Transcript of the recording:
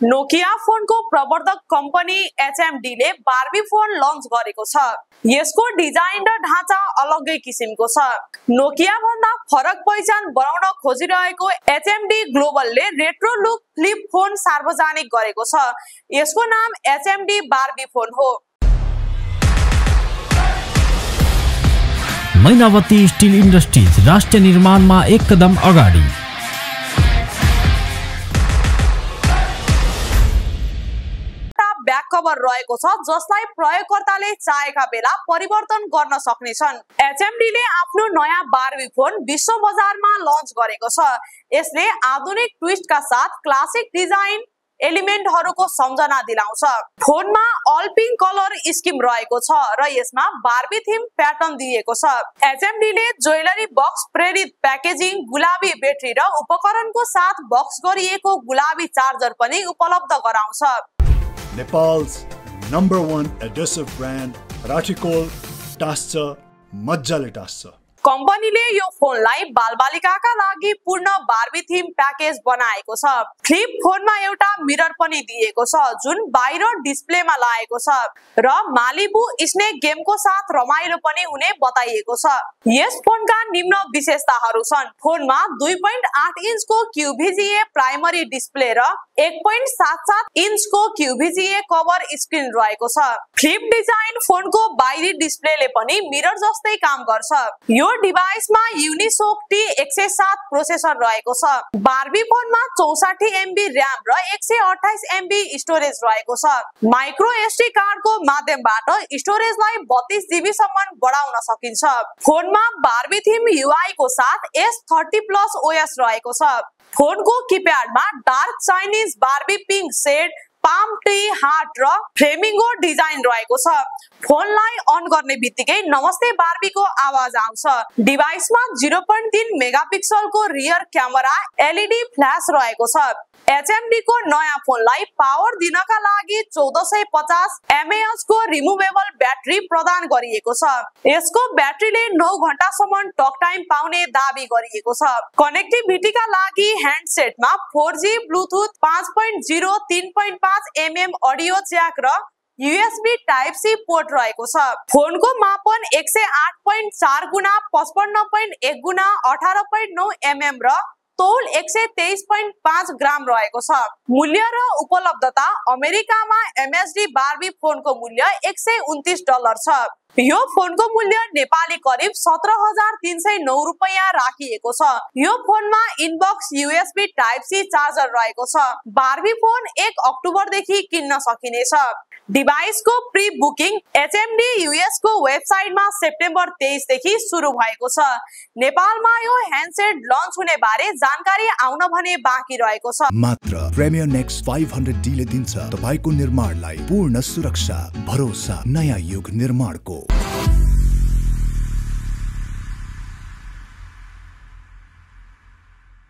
Nokia फोनको प्रवर्धक company HMD ले बार्बी फोन लन्च गरेको छ। यसको डिजाइन र ढाँचा अलग्गै किसिमको छ। नोकिया भन्दा फरक पहिचान बनाउन खोजिरहेको HMD ग्लोबलले रेट्रो लुक फ्लिप फोन सार्वजनिक गरेको छ। यसको नाम HMD बार्बी फोन हो। मैनावती स्टील इन्डस्ट्रीज राष्ट्रिय निर्माणमा एक कदम अगाडि। ब्याक कभर रहेको छ जसलाई प्रयोगकर्ताले चाहेका बेला परिवर्तन गर्न सक्नेछन्। HMD ले आफ्नो नयाँ बार्बी फोन विश्व बजारमा लन्च गरेको छ। यसले आधुनिक ट्विस्टका साथ क्लासिक डिजाइन एलिमेन्टहरूको सम्झना दिलाउँछ। फोनमा अल पिंक कलर स्किम रहेको छ र यसमा बार्बी थीम प्याटर्न दिएको छ। HMD ले ज्वेलरी बक्स प्रेरित प्याकेजिङ, गुलाबी ब्याट्री र उपकरणको साथ बक्स गरिएको गुलाबी चार्जर पनि उपलब्ध गराउँछ। Nepal's #1 adhesive brand Ratikol टास्छ मज्जाले टास्छ। कम्पनीले यो फोनलाई बालबालिकाका लागि पूर्ण बार्बी थीम प्याकेज बनाएको छ। फ्लिप फोनमा एउटा मिरर पनि दिएको छ जुन बाहिर डिस्प्लेमा लागेको छ र मालिबु स्नेक गेमको साथ रमाइलो पनि हुने बताइएको छ। यस फोनका निम्न विशेषताहरू छन्। फोनमा 2.8 इन्चको QVGA प्राइमरी डिस्प्ले र 1.77 इन्चको QVGA कभर स्क्रिन रहेको छ। फ्लिप डिजाइन फोनको बाहिरी डिस्प्लेले पनि मिरर जस्तै काम गर्छ। यो डिभाइसमा युनिसोक T107 प्रोसेसर रहेको छ। बार्बी फोनमा 64 MB र्याम र 128 MB स्टोरेज रहेको छ। माइक्रो SD कार्डको माध्यमबाट स्टोरेजलाई 32 GB सम्म बढाउन सकिन्छ। फोनमा बार्बी थीम UI को साथ S30+ OS रहेको छ। फोनको कीप्याडमा dark Chinese Barbie pink shade, palm tree heart र फ्लेमिंगो डिजाइन रहेको छ। फोनलाई अन गर्ने बित्तिकै नमस्ते बार्बीको आवाज आउँछ। डिभाइसमा 0.3 मेगापिक्सलको रियर क्यामेरा, LED फ्ल्याश रहेको छ। HMD को नयाँ फोनलाई पावर दिनका लागि 1450 mAh को रिमुभेबल ब्याट्री प्रदान गरिएको छ। यसको ब्याट्रीले 9 घण्टासम्म टक टाइम पाउने दाबी गरिएको छ। कनेक्टिभिटीका लागि ह्यान्डसेटमा 4G Bluetooth 5.0 3.5 mm audio jack र USB Type-C पोर्ट रहेको छ। फोनको मापन 108.4 गुणा 55.1 गुणा 18.9 mm र तौल 123.5 ग्राम रहेको छ। मूल्य र उपलब्धता अमेरिकामा MSD बार्बी फोनको मूल्य $129 छ। यो फोनको मूल्य नेपाली करिब 17,309 रुपैयाँ राखिएको छ। यो फोनमा इनबक्स USB Type-C चार्जर रहेको छ। बार्बी फोन 1 अक्टोबर देखि किन्न सकिनेछ। डिभाइसको प्री बुकिङ HMD US को वेबसाइटमा सेप्टेम्बर 23 देखि सुरु भएको छ। नेपालमा यो ह्यान्डसेट लन्च हुने बारे जानकारी आउन भने बाँकी रहेको छ। मात्र प्रेमियर नेक्स्ट 500D ले दिन्छ तपाईको निर्माणलाई पूर्ण सुरक्षा, भरोसा, नयाँ युग निर्माणको।